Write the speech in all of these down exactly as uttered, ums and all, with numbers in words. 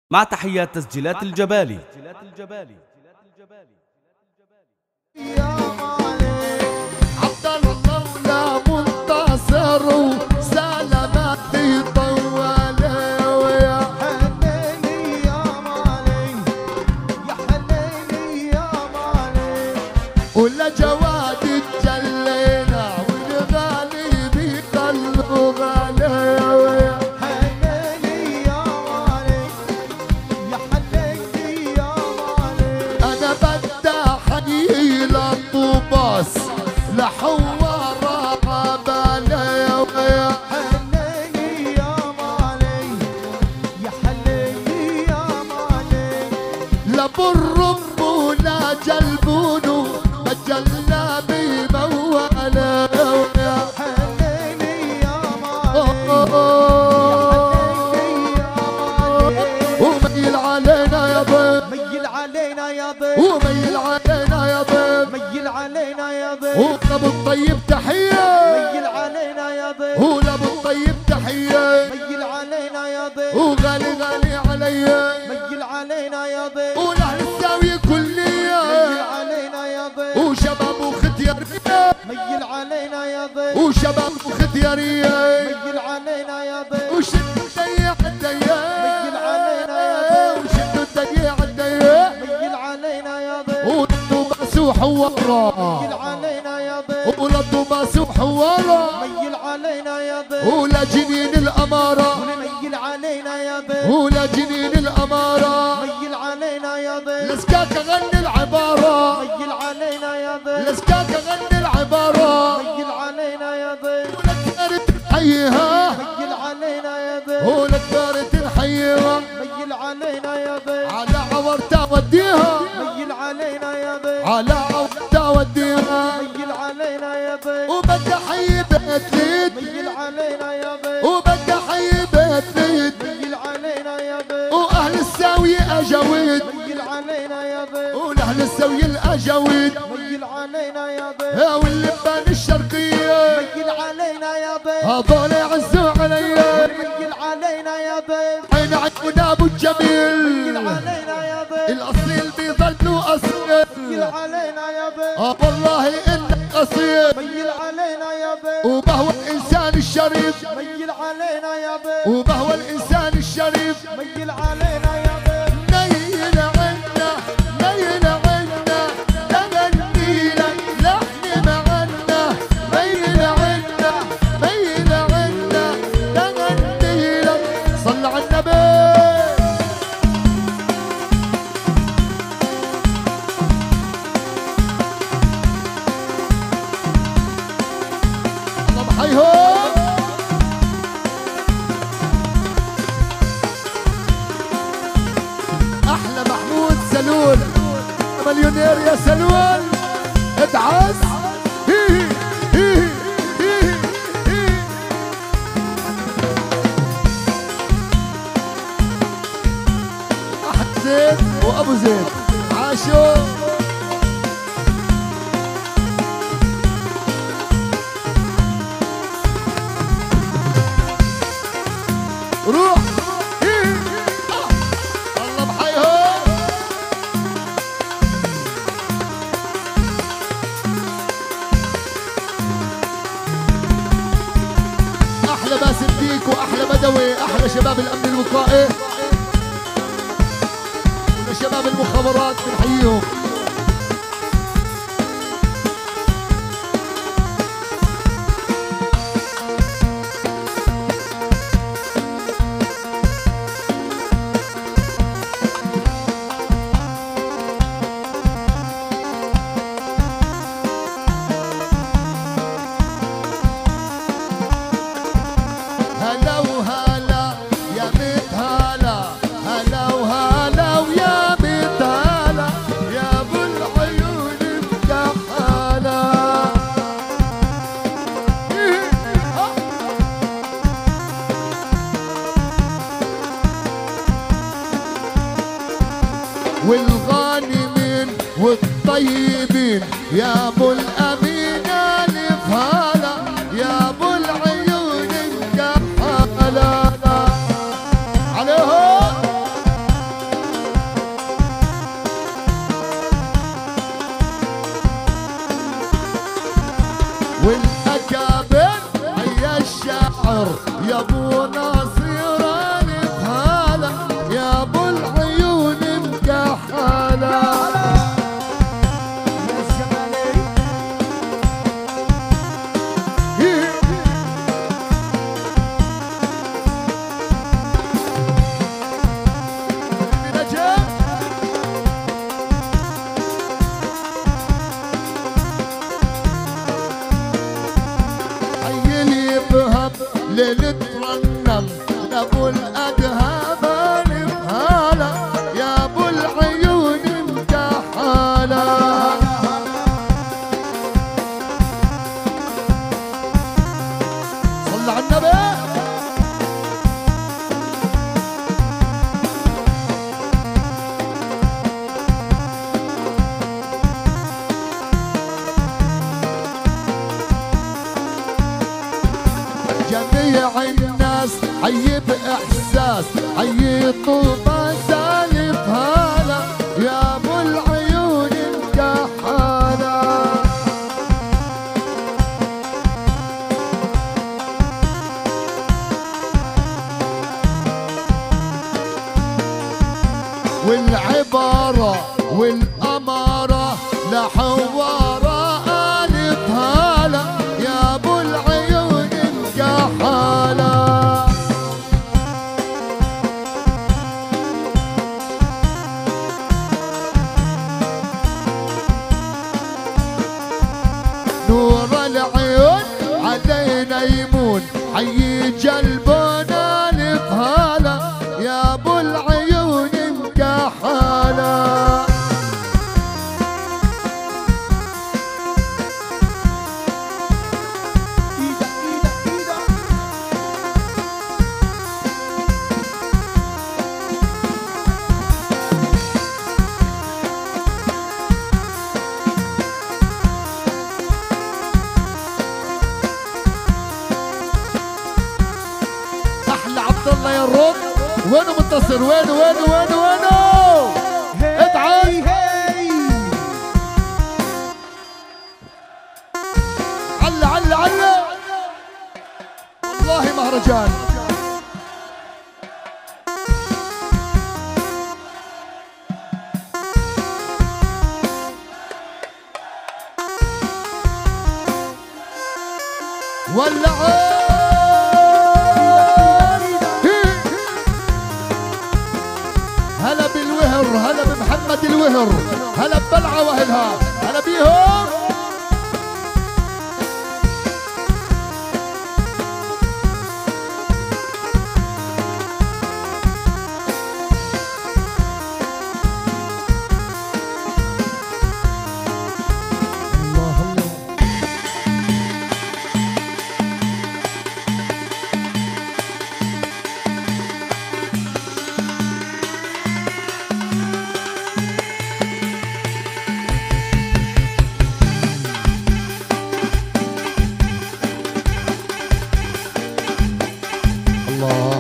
مع تحيات تسجيلات الجبالي. يا مالك عبد الله منتصر وسلامات يطول ويا حنيني يا مالك يا حنيني يا مالك ولا جواد تجلينا والغالي بيضلوا غالي ويا حنيني يا مالك يا حنيني يا مالك انا بدي حني للطوباس لحوار قبالي ويا حنيني يا مالي يا حنيني يا مالي لا بالرب ولا جلبونه بجلى بموالي ويا حنيني يا مالي وميل علينا يا ضيف ميل علينا يا ضيف وميل علينا يا ضيف ميل علينا يا ضيف ولابو الطيب تحية ميل علينا يا ضيف ولابو الطيب تحية ميل علينا يا ضيف وغالي غالي عليا ميل علينا يا ضيف والاهل الزاوية كلية ميل علينا يا ضيف وشباب وختيارية ميل علينا يا ضيف وشباب وختيارية ميل علينا يا ضيف وشدوا الدية عالدية ميل علينا يا ضيف وشدوا الدية عالدية ميل علينا يا ضيف ولدوا مسوح ورا ميل علينا يا ضيف ولدوا مسوح ورا ميل علينا يا ضيف ولا جنين الأمارة ميل علينا يا ضيف ولا جنين الأمارة ميل علينا يا ضيف لسكاك غني العبارة ميل علينا يا ضيف لسكاك غني العبارة ميل علينا يا ضيف ولك دارت نحييها ميل علينا يا ضيف ولك دارت نحييها ميل علينا يا ضيف على عورتها وديها ميل علينا يا ضيف على عورتها وديها ميل علينا يا ضيف وبدي احيي بيت ليد ميل علينا يا ضيف وبدي احيي بيت ليد ميل علينا يا ضيف واهل الزاوية اجاويد ميل علينا يا ضيف واهل الزاوية الاجاويد ميل علينا يا ضيف واللبان الشرقية ميل علينا يا ضيف هذول يعزوا عليا ميل علينا يا ضيف عين عيون ابو الجميل ميل علينا يا ضيف الاصيل بيظلوا اصيل ميل علينا يا ضيف اه والله انك اصيل ميل علينا يا ضيف وبهو الانسان الشريف ميل علينا يا ضيف وبهو الانسان الشريف ميل علينا يا ضيف نيل عنا نيل عنا تغني لك لحن معنا ميل عنا ميل عنا تغني لك صل على النبي الله بحيهم احلى محمود سلول مليونير يا سلول ادعس هي هي هي هي احد زيد وابو زيد عاشوا روح هي آه. الله بحيهم احلى باسم ديك واحلى بدوي احلى شباب الامن الوقائي وشباب المخابرات بنحييهم هلا وهلا يا ميت هلا هلا وهلا ويا ميت هلا يا ابو العيون مكحلة والغانمين والطيبين يا ابو الامين الف هلا يا ابو العيون مكحلة عليهم الشاعر يا ابو ناصر الف هلا يا ابو العيون مكحله. لنترنم ابو الادهب الف هلا يا ابو العيون مكحله. صل على النبي. جميع الناس حي بإحساس حي طوبى سالف هلا يا ابو العيون مكحله. والعبارة والأمارة لحوارة ألف هلا يا ابو العيون مكحله. نور العيون علينا يمون حي جلبنا الف هلا يا ابو العيون مكحله. عبد الله يا الرد وينه منتصر وينه وينه وينه وينه ادعي علا علا علا والله مهرجان. ولعوا هلا بالوهر هلا بمحمد الوهر هلا ببلعة واهلها هلا بيهم. الله الله الله.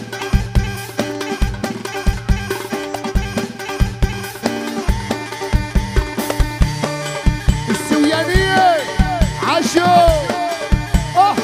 السويانية عاشو أوه.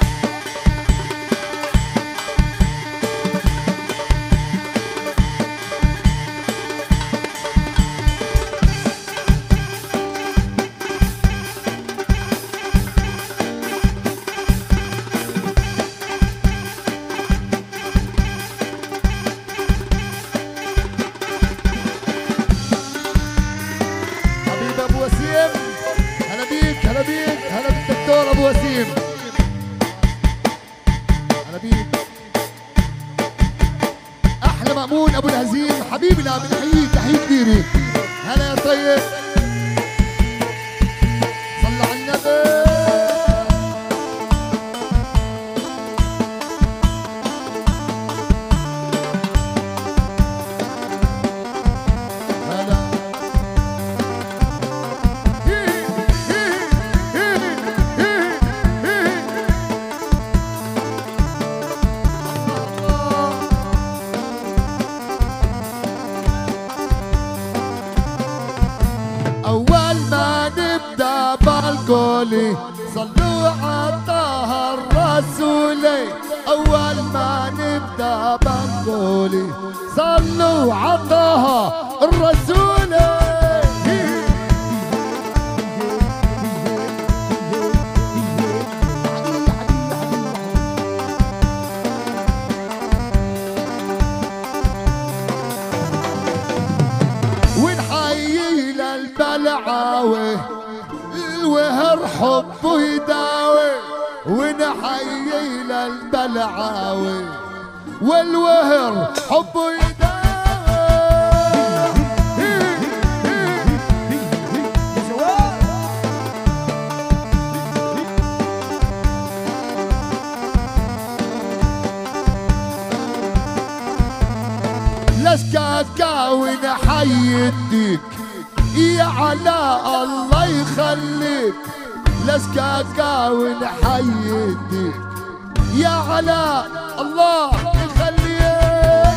هلا بيك هلا بيك هلا بالدكتور ابو وسيم هلا بيك. احلى مأمون ابو الهزيم حبيبنا بنحييك تحية كبيرة. هلا يا طيب صلى على النبي. أول ما نبدأ بالقولي صلوا على طه الرسولي. رسولي صلوا عطاها الرسول. ونحيي للبلعاوي الوهر حبه يداوي، ونحيي للبلعاوي والوهر حبه يداوي. لسكاكا ونحيي الديك يا علاء الله يخليك، لسكاكا ونحيي الديك يا علاء الله يخليك.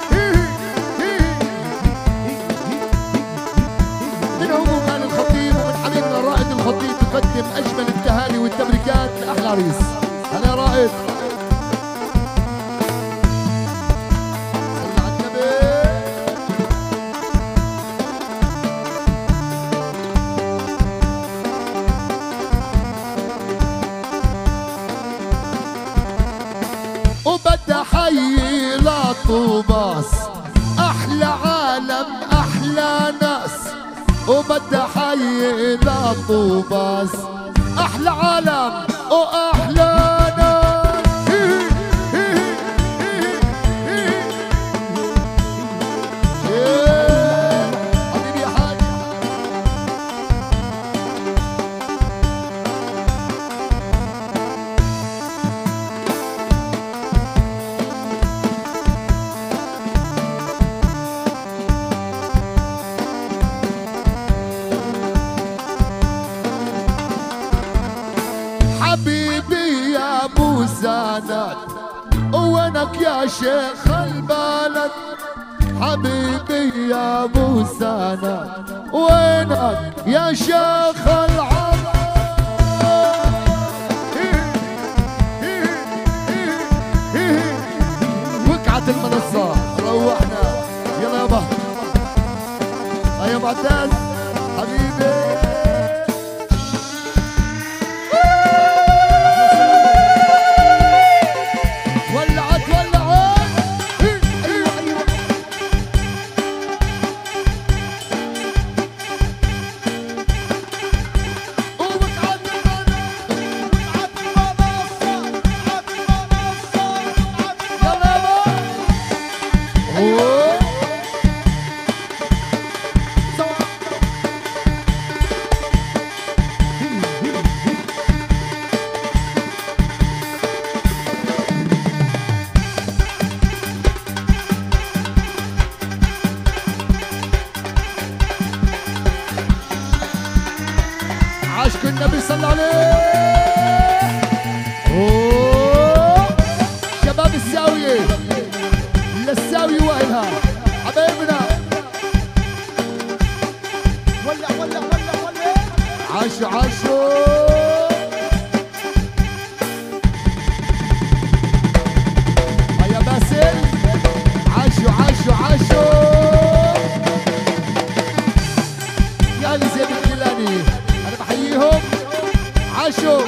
من عموم آل الخطيب ومن حبيبنا الرائد الخطيب تقدم أجمل التهاني والتبريكات لأحلى عريس. هلا يا رائد. وبدي احيي لطوباس احلى عالم احلى ناس، وبدي احيي لطوباس احلى عالم واحلى ناس. حبيبي يا حاج حبيبي يا ابو سند وينك يا شيخ البلد، حبيبي يا ابو سند وينك يا شيخ العرب. وقعت المنصة روحنا يلا يابا. يا معتز حبيبي عاشق النبي صلى عليه. اوه شباب الساوية للساوية واهلها حبايبنا. ولع ولع ولع ولع عاشوا عاشوا يا باسل. عاشوا عاشوا عاشوا يا اللي زين الجيلاني انا بحييهم. عاشوا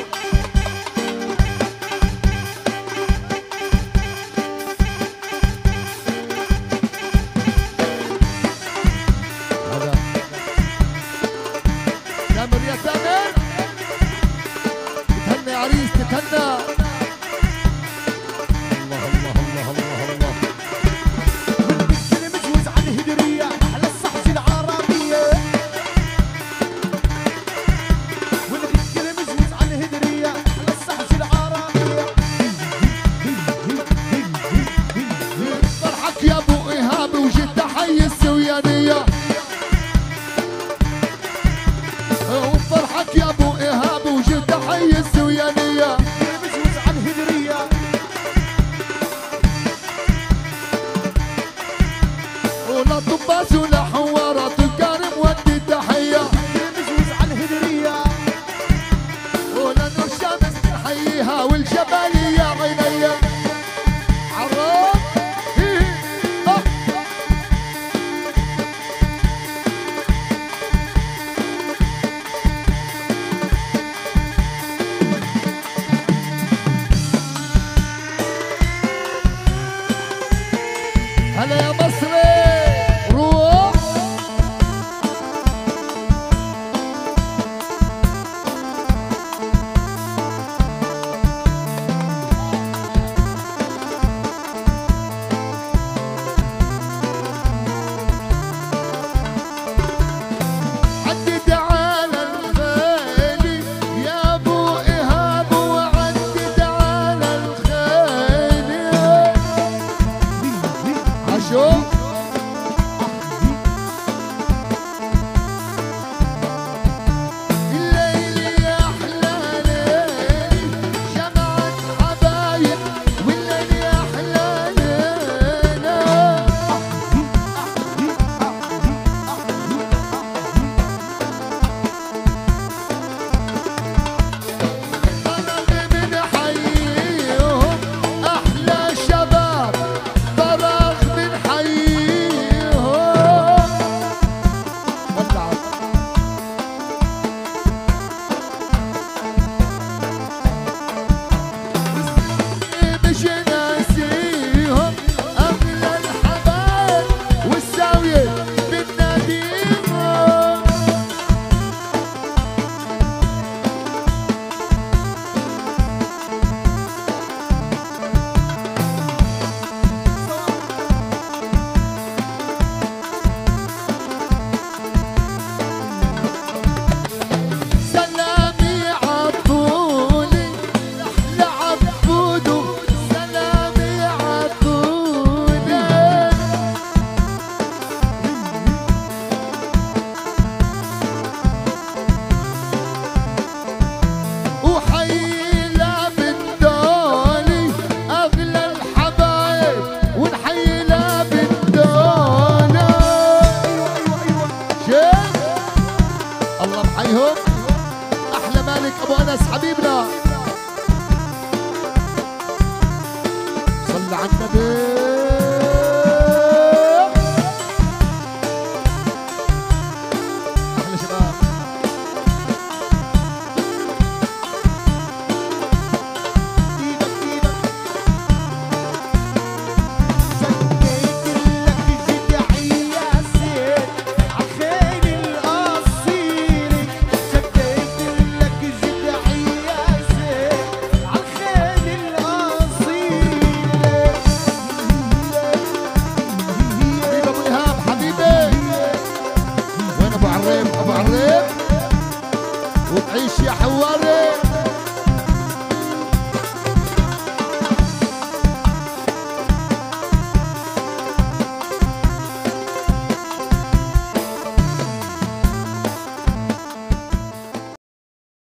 تامر يا تامر تتهنى يا عريس تتهنى. الله الله الله الله الله. والبنت مجوز عن هدرية على الصحة العربية، والبنت مجوز عن هدرية على الصحة العربية. فرحك يا ابو ايهاب وجد حي السويانية، وفرحك يا ابو ايهاب وجد حي السويانية. مجوز عن هدرية ولا طباس ولا حوارات الكريم ودي تحية. مجوز عن هدرية ولا نور شمس نحييها والجبالية عينيا عرب. روح عدد على الخيل يا ابو ايهاب وعدد على الخيل عشوق الليل يا احلى ليل جمعت حبايب والليل يا احلى ليل طلب من حيهم احلى شباب طرق من حيهم ولع مش ناسيهم اغلى الحبايب والزاويه بتناديهم سلامي عطولي لعبودو سلامي عطولي وحي لابدولي اغلى الحبايب ونحيي لابدولي شيخ الله بحيهم احلى مالك ابو انس حبيبنا صل على النبي احلى شباب ايدك ايدك سكيت لك جدعي يا سيد عالخيل الأصيل سكيت لك جدعي يا سيد عالخيل الأصيل حبيب ابو ايهاب حبيبي وين ابو عريب ابو عريب وتعيش يا حواري